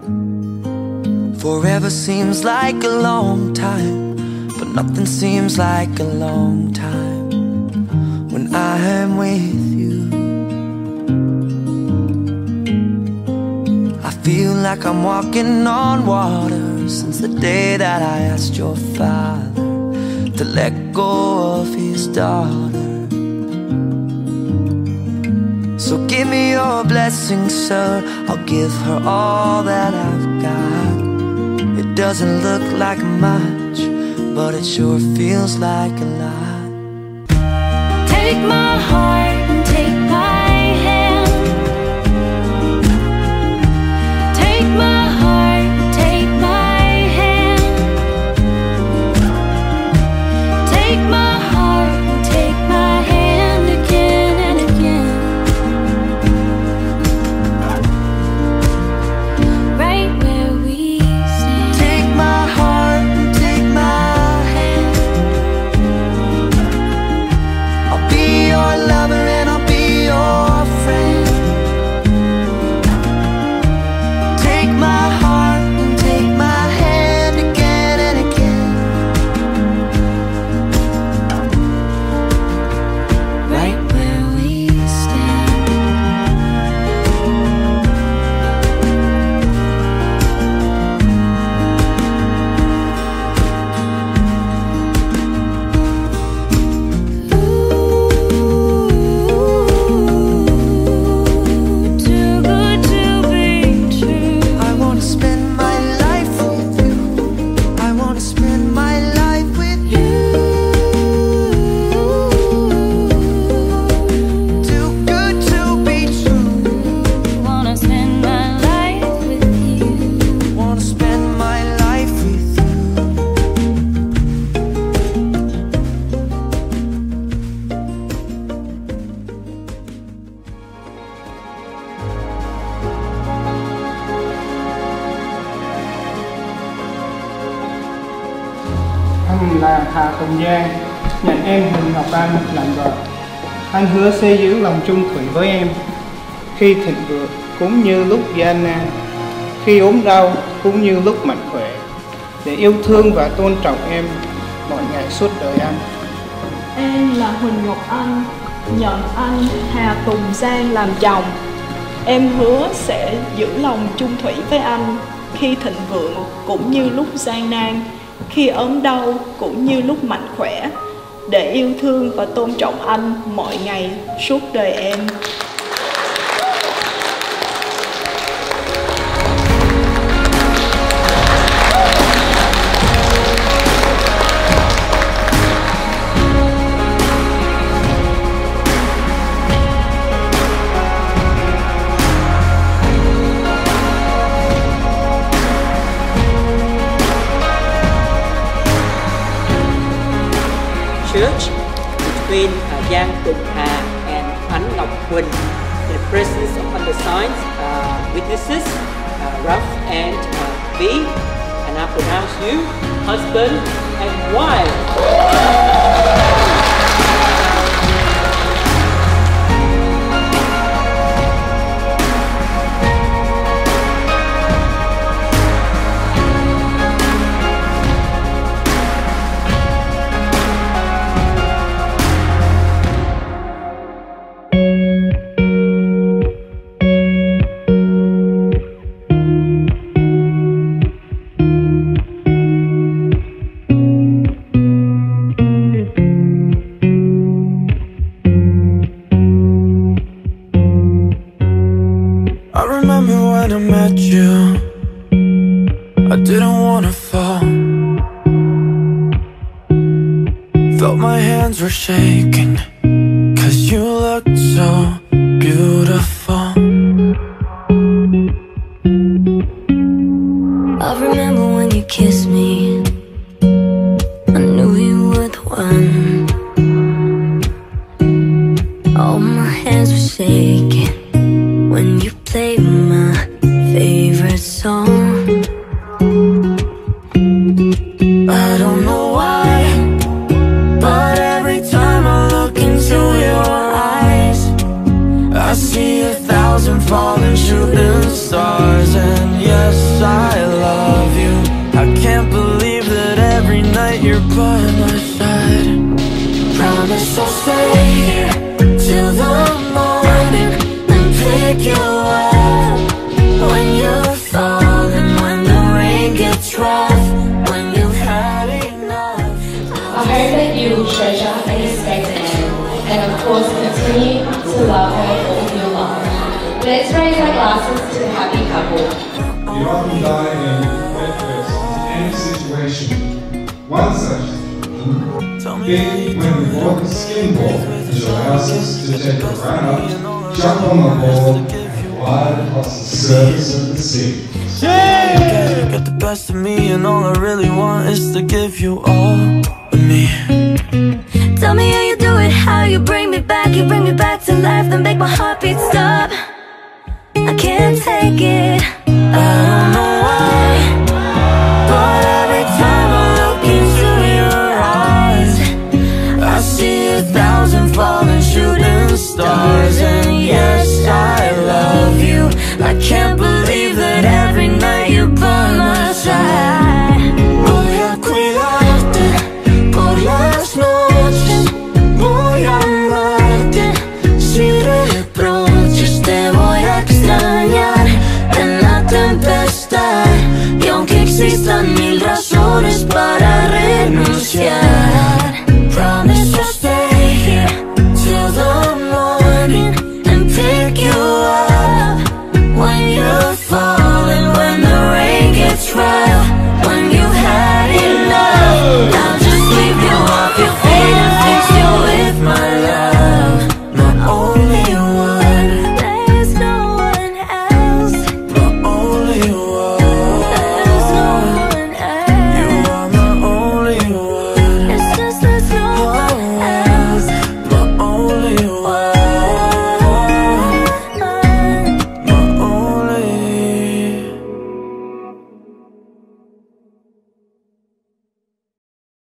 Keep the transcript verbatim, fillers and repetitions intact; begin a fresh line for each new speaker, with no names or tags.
Forever seems like a long time, but nothing seems like a long time when I am with you. I feel like I'm walking on water since the day that I asked your father to let go of his daughter. So give me your blessing, sir, I'll give her all that I've got. It doesn't look like much, but it sure feels like a lot.
Take my heart and take my hand. Take my heart, take my hand. Take my heart and take my hand again and again. Right where we stand.
Take my heart and take my hand. I'll be your lover and I'll be your friend. Take my heart and take my hand again and again.
Right where we stand. Too good to be true.
I wanna spend my life with you. I wanna spend my life with you. Too good to be true.
Wanna spend my life with you.
Wanna spend my life with you.
Anh là Hà Tùng Giang, nhận em Huỳnh Ngọc Anh làm vợ. Anh hứa sẽ giữ lòng chung thủy với em khi thịnh vượng cũng như lúc gian nan, khi ốm đau cũng như lúc mạnh khỏe, để yêu thương và tôn trọng em mọi ngày suốt đời anh.
Em là Huỳnh Ngọc Anh, nhận anh Hà Tùng Giang làm chồng. Em hứa sẽ giữ lòng chung thủy với anh khi thịnh vượng cũng như lúc gian nan, khi ốm đau cũng như lúc mạnh khỏe, để yêu thương và tôn trọng anh mọi ngày suốt đời em.
Church between uh, Giang Tùng Hà and Ánh Ngọc Huỳnh in the presence of undersigned uh, witnesses, uh, Ralph and uh, V, and I pronounce you husband and wife.
When I met you, I didn't wanna fall. Felt my hands were shaking, cause you looked so beautiful.
I remember when you kissed me, I knew you were the one. All my hands were shaking when you played my favorite song. I don't know why, but every time I look into your eyes, I see a thousand falling shooting stars. And yes,
let's raise our glasses to the happy couple.
You often die in headfirst into any situation. One such being when we walk a skin ball, which allows us to take a run up, jump on the ball, and glide across the surface of the sea.
Yeah! You got the best of me, and all I really want is to give you all of me.
Tell me how you do it, how you bring me back. You bring me back to life, then make my heartbeat stop. I can't take it, I don't know why, but every time I look into your eyes, I see a thousand falling shooting stars. And yes, I love you. I can't believe that every night you're by my side. Voy a cuidarte por las noches, voy a amarte sin reproches, te voy a extrañar en la tempestad, y aunque existan mil razones para renunciar, promise to stay here till the morning and pick you up when you're falling, when the rain gets rough, when you had enough. I'll just sweep you off your feet and fix you with my love, my only one. There's no one else,
My only one.
there's no one else.
You are my only one.
It's just there's no one else.
My only one.